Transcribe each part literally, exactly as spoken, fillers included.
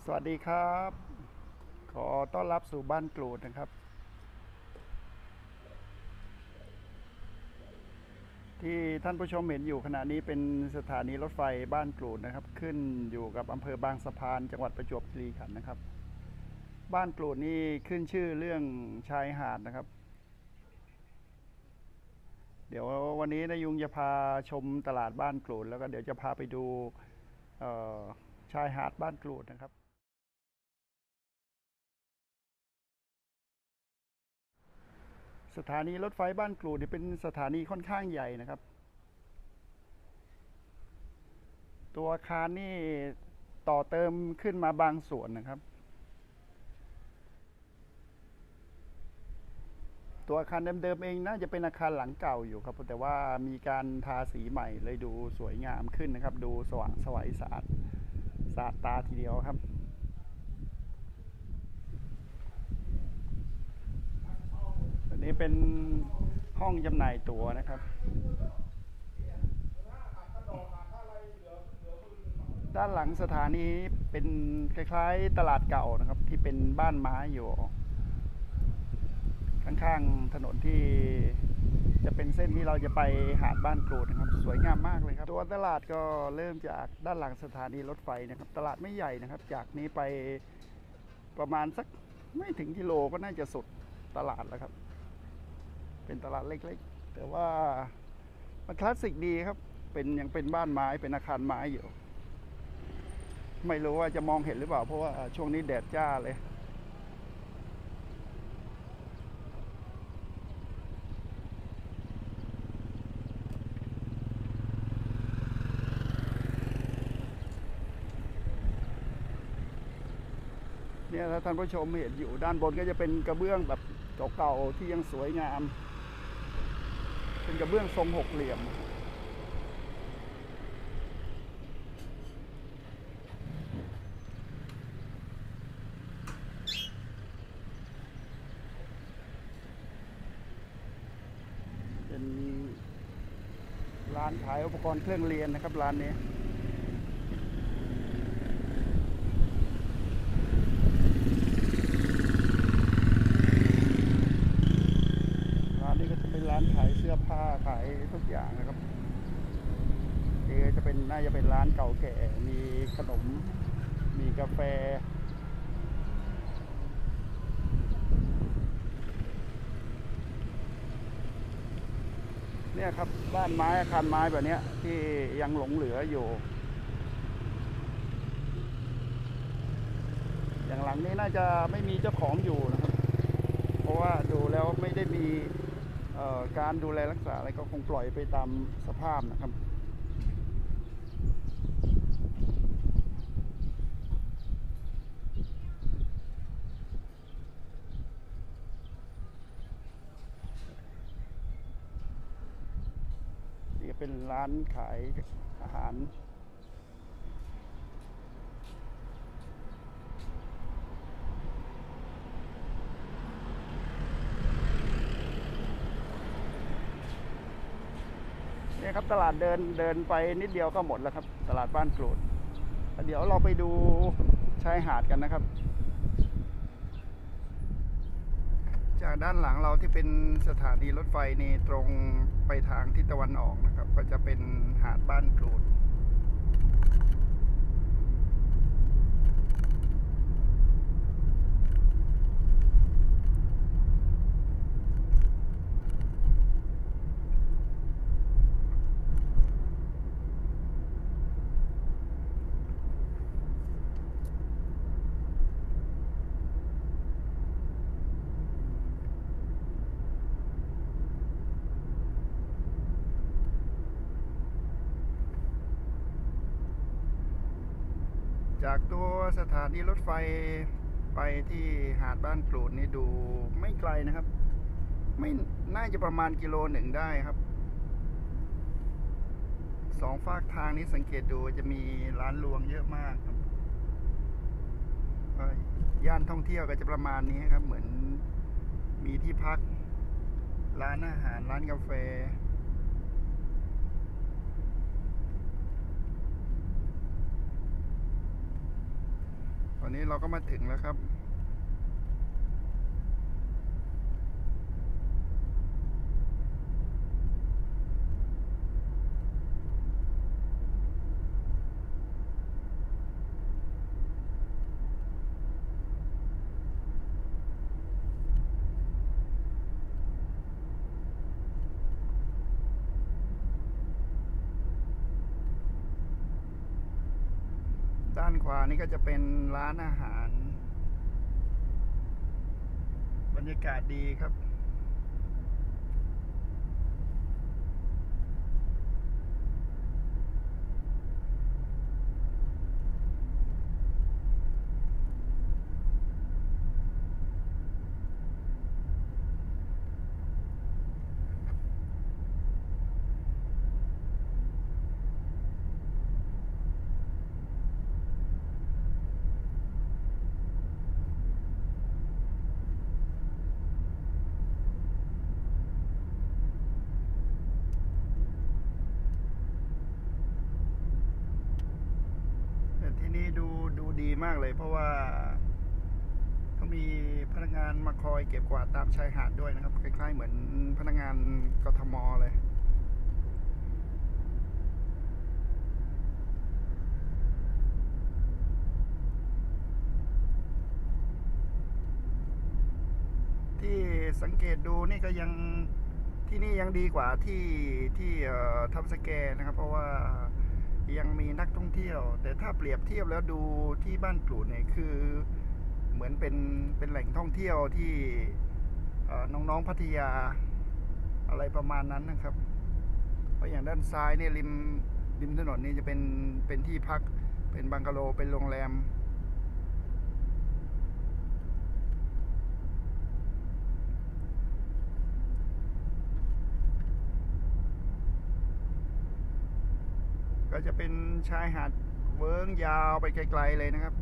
สวัสดีครับขอต้อนรับสู่บ้านกรูดนะครับที่ท่านผู้ชมเห็นอยู่ขณะนี้เป็นสถานีรถไฟบ้านกรูดนะครับขึ้นอยู่กับอำเภอบางสะพานจังหวัดประจวบคีรีขันธ์นะครับบ้านกรูดนี่ขึ้นชื่อเรื่องชายหาดนะครับเดี๋ยววันนี้นายุงจะพาชมตลาดบ้านกรูดแล้วก็เดี๋ยวจะพาไปดูชายหาดบ้านกรูดนะครับสถานีรถไฟบ้านกรูดเป็นสถานีค่อนข้างใหญ่นะครับตัวอาคารนี่ต่อเติมขึ้นมาบางส่วนนะครับตัวอาคารเดิมๆเองน่าจะเป็นอาคารหลังเก่าอยู่ครับแต่ว่ามีการทาสีใหม่เลยดูสวยงามขึ้นนะครับดูสว่างไสวสะอาดสะอาดตาทีเดียวครับอันนี้เป็นห้องจำหน่ายตั๋วนะครับด้านหลังสถานีเป็นคล้ายๆตลาดเก่านะครับที่เป็นบ้านไม้อยู่ข้างๆถนนที่จะเป็นเส้นที่เราจะไปหาดบ้านกรูดนะครับสวยงามมากเลยครับตัวตลาดก็เริ่มจากด้านหลังสถานีรถไฟนะครับตลาดไม่ใหญ่นะครับจากนี้ไปประมาณสักไม่ถึงกิโลก็น่าจะสุดตลาดแล้วครับเป็นตลาดเล็กๆแต่ว่ามันคลาสสิกดีครับเป็นยังเป็นบ้านไม้เป็นอาคารไม้อยู่ไม่รู้ว่าจะมองเห็นหรือเปล่าเพราะว่าช่วงนี้แดดจ้าเลยเนี่ยถ้าท่านผู้ชมเห็นอยู่ด้านบนก็จะเป็นกระเบื้องแบบเก่าๆที่ยังสวยงามเป็นกระเบื้องทรงหกเหลี่ยมเป็นร้านขายอุปกรณ์เครื่องเรียนนะครับร้านนี้ร้านนี้ก็จะเป็นร้านขายเสื้อผ้าขายทุกอย่างนะครับนี่จะเป็นน่าจะเป็นร้านเก่าแก่มีขนมมีกาแฟเนี่ยครับบ้านไม้อาคารไม้แบบนี้ที่ยังหลงเหลืออยู่อย่างหลังนี้น่าจะไม่มีเจ้าของอยู่นะครับเพราะว่าดูแล้วไม่ได้มีการดูแลรักษาอะไรก็คงปล่อยไปตามสภาพนะครับนี่เป็นร้านขายอาหารนี่ครับตลาดเดินเดินไปนิดเดียวก็หมดแล้วครับตลาดบ้านกรูดเดี๋ยวเราไปดูชายหาดกันนะครับจากด้านหลังเราที่เป็นสถานีรถไฟนี่ตรงไปทางทิศตะวันออกนะครับก็จะเป็นหาดบ้านกรูดจากตัวสถานีรถไฟไปที่หาดบ้านกรูดนี่ดูไม่ไกลนะครับไม่น่าจะประมาณกิโลหนึ่งได้ครับสองฝากทางนี้สังเกตดูจะมีร้านรวงเยอะมากครับย่านท่องเที่ยวก็จะประมาณนี้ครับเหมือนมีที่พักร้านอาหารร้านกาแฟ ตอนนี้เราก็มาถึงแล้วครับด้านขวานี่ก็จะเป็นร้านอาหารบรรยากาศดีครับที่นี่ดูดูดีมากเลยเพราะว่าเขามีพนักงานมาคอยเก็บกวาดตามชายหาดด้วยนะครับคล้ายๆเหมือนพนักงานกทมเลยที่สังเกตดูนี่ก็ยังที่นี่ยังดีกว่าที่ที่ทับสแกนะครับเพราะว่ายังมีนักท่องเที่ยวแต่ถ้าเปรียบเทียบแล้วดูที่บ้านกรูดเนี่ยคือเหมือนเป็นเป็นแหล่งท่องเที่ยวที่น้องๆพัทยาอะไรประมาณนั้นนะครับเพราะอย่างด้านซ้ายเนี่ยริมริมถนนนี่จะเป็นเป็นที่พักเป็นบังกะโลเป็นโรงแรมก็จะเป็นชายหาดเวิ้งยาวไปไกลๆเลยนะครับ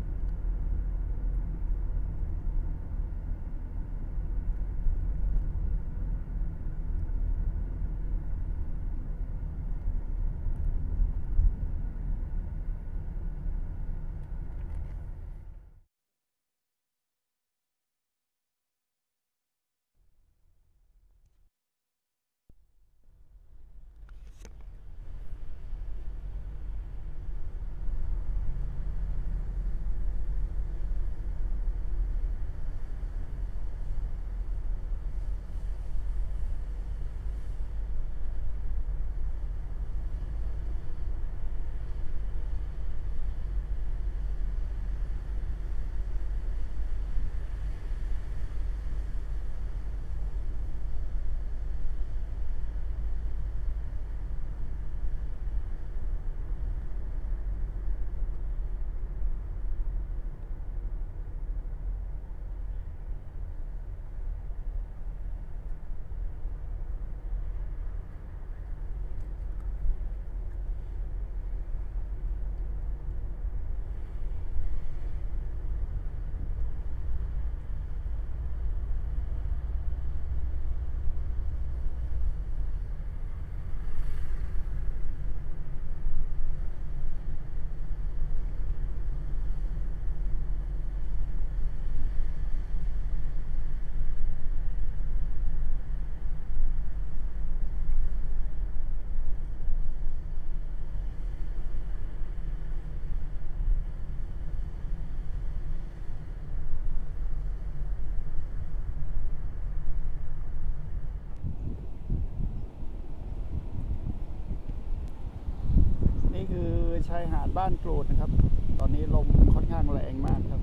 นี่คือชายหาดบ้านกรูดนะครับตอนนี้ลมค่อนข้างแรงมากครับ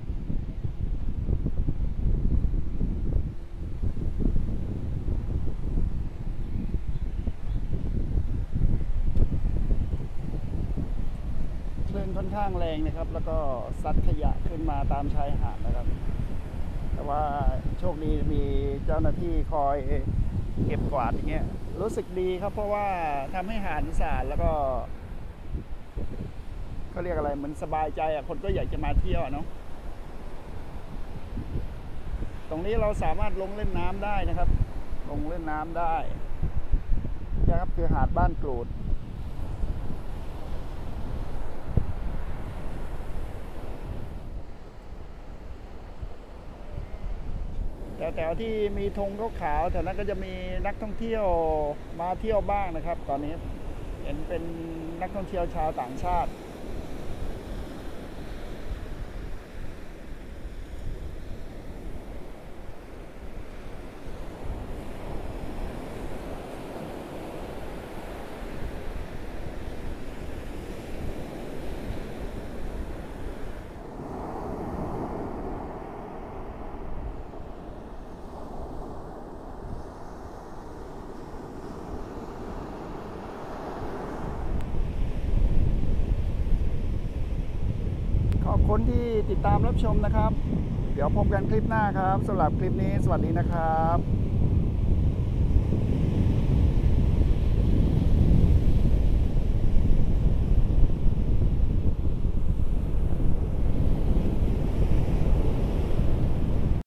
คลื่นค่อนข้างแรงนะครับแล้วก็ซัดขยะขึ้นมาตามชายหาดนะครับแต่ว่าโชคดีมีเจ้าหน้าที่คอยเก็บกวาดอย่างเงี้ยรู้สึกดีครับเพราะว่าทำให้หาดสะอาดแล้วก็เขาเรียกอะไรเหมือนสบายใจอ่ะคนก็อยากจะมาเที่ยวเนาะตรงนี้เราสามารถลงเล่นน้ำได้นะครับลงเล่นน้ำได้นะครับคือหาดบ้านกรูดแถวๆที่มีธงขาวๆแถวนั้นก็จะมีนักท่องเที่ยวมาเที่ยวบ้างนะครับ ตอนนี้เห็นเป็นนักท่องเที่ยวชาวต่างชาติขอบคุณที่ติดตามรับชมนะครับ เดี๋ยวพบกันคลิปหน้าครับสำหรับคลิปนี้สวัสดีนะครับ